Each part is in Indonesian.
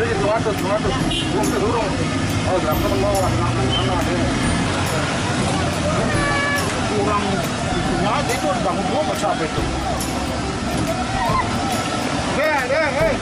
kurang itunya aja itu bangun gua apa capek itu. Hei.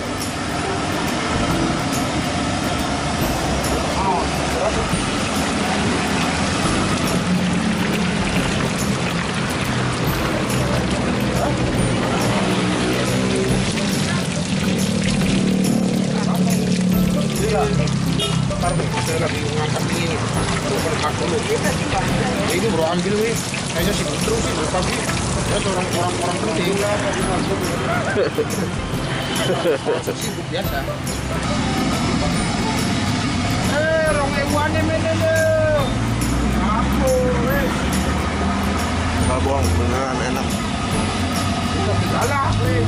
Saya lagi ngangkat ini berkat dulu. Ini bro ambil nih, kayaknya sih terus sih tapi ya orang penting. Sibuk biasa. Rong ewane menene. Apa? Bohong, beneran enak. Itu salah,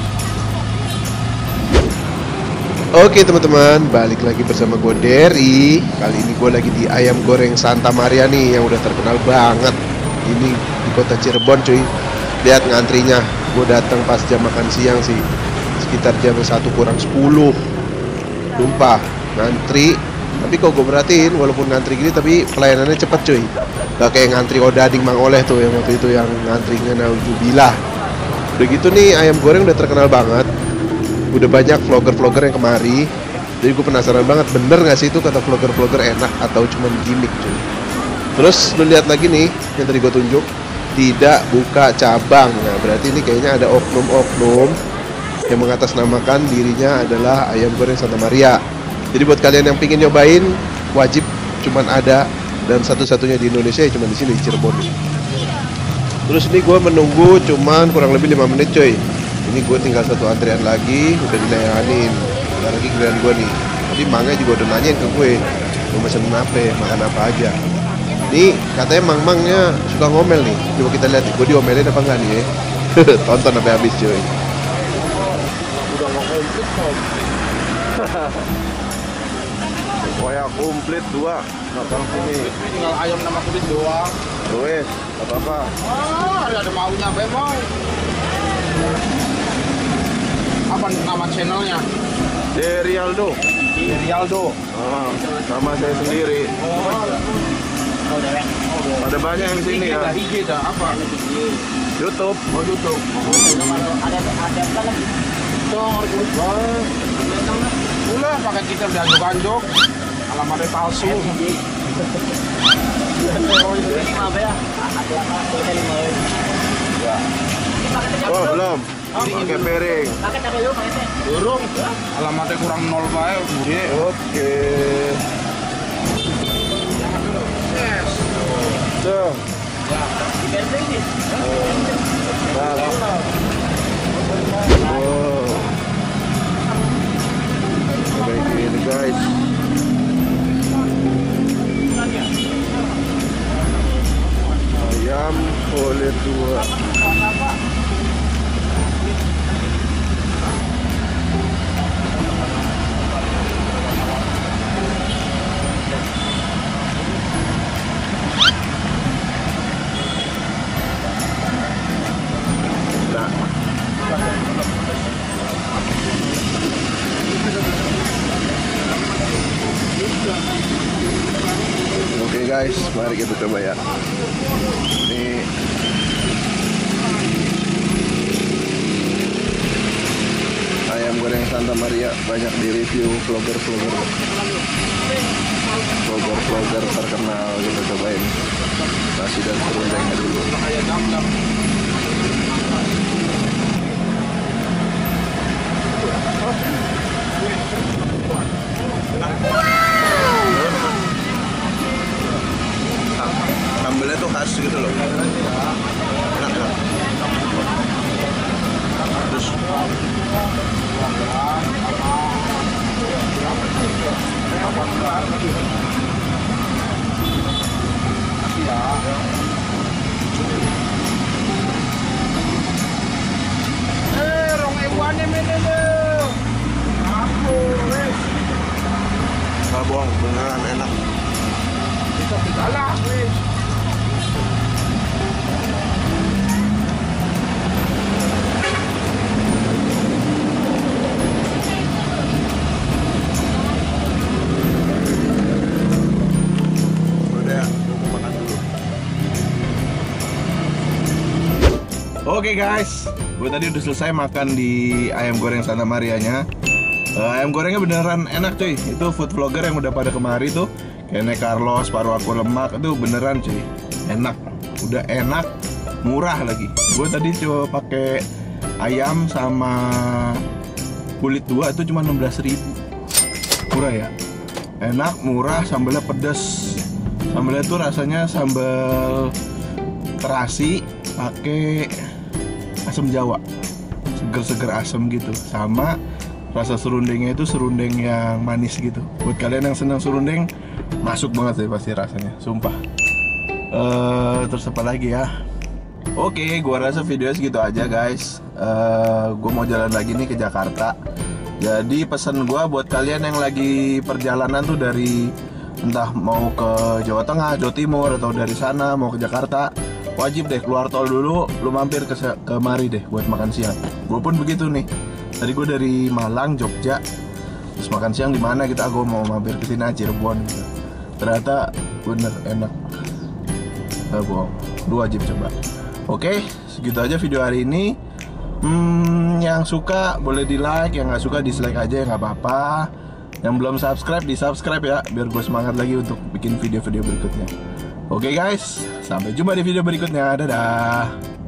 Oke teman-teman, balik lagi bersama gue Derry. Kali ini gue lagi di ayam goreng Santa Maria nih, yang udah terkenal banget. Ini di kota Cirebon cuy. Lihat ngantrinya. Gue datang pas jam makan siang sih, sekitar jam 1 kurang 10. Sumpah, ngantri. Tapi kok gue perhatiin, walaupun ngantri gini tapi pelayanannya cepet cuy. Gak kayak ngantri Odading Mang Oleh tuh, yang waktu itu yang ngantrinya nauzubillah. Udah gitu nih, ayam goreng udah terkenal banget. Udah banyak vlogger-vlogger yang kemari. Jadi gue penasaran banget, bener gak sih itu kata vlogger-vlogger enak atau cuma gimmick cuy. Terus lu lihat lagi nih, yang tadi gue tunjuk, tidak buka cabang. Nah berarti ini kayaknya ada oknum-oknum yang mengatasnamakan dirinya adalah ayam goreng Santa Maria. Jadi buat kalian yang pingin nyobain, wajib cuman ada dan satu-satunya di Indonesia ya cuman di sini di Cirebon nih. Terus ini gue menunggu cuman kurang lebih 5 menit coy. Ini gue tinggal satu antrian lagi, udah dilayanin. Udah lagi giliran gue nih. Tadi Mangnya juga udah nanyain ke gue, mau pesen apa, makan apa aja. Nih katanya Mangnya suka ngomel nih. Coba kita lihat, gue diomelin apa enggak nih ya. Tonton sampai habis cuy. Udah mau komplit kok. Pokoknya komplit 2. Datang sini. tinggal ayam nama kulit doang. Wes, apa-apa. Ada maunya memang. Apa nama channelnya? Derry Aldo. Rialdo. Sama saya sendiri. Ada banyak yang sini ya. IG dah apa? YouTube. Oh YouTube. Ulah pakai kita dianjuk-anjuk. Alamatnya palsu. Oh belum. Pakai piring. Burung. Alamatnya kurang 0 bae, Budi. Oke. Yes. Tuh. Wow. Kayak gini guys. Ayam oleh 2. Oke guys, mari kita coba ya. Ini ayam goreng Santa Maria, banyak di review vlogger terkenal. Kita cobain nasi dan serundengnya dulu. Sambelnya tuh khas gitu loh. Enak ya. Terus Rong ewane menene. Apa? nggak bohong, beneran enak. Itu salah, wes. Oke guys, gue tadi udah selesai makan di ayam goreng Santa Marianya. Ayam gorengnya beneran enak cuy. Itu food vlogger yang udah pada kemari tuh, kayak Carlos, Paru Aku Lemak, itu beneran cuy. Enak, udah enak, murah lagi. Gue tadi coba pakai ayam sama kulit 2 itu cuma 16.000. Murah ya. Enak, murah, sambalnya pedas. Sambalnya tuh rasanya sambal terasi pakai asam Jawa, seger-seger asam gitu. Sama rasa serundengnya itu serundeng yang manis gitu. Buat kalian yang senang serundeng, masuk banget sih pasti rasanya, sumpah. Terus apa lagi ya? Oke, gua rasa videonya segitu aja guys. Gua mau jalan lagi nih ke Jakarta. Jadi pesan gua buat kalian yang lagi perjalanan tuh dari entah mau ke Jawa Tengah, Jawa Timur, atau dari sana mau ke Jakarta, wajib deh keluar tol dulu, lu mampir ke mari deh buat makan siang. Gue pun begitu nih. Tadi gue dari Malang, Jogja, terus makan siang di mana kita? Gue mau mampir ke sini, Cirebon gitu. Ternyata bener enak. Bohong, lu wajib coba. Oke, segitu aja video hari ini. Yang suka boleh di like, yang nggak suka dislike aja ya nggak apa-apa. Yang belum subscribe di subscribe ya, biar gue semangat lagi untuk bikin video-video berikutnya. Oke guys, sampai jumpa di video berikutnya. Dadah.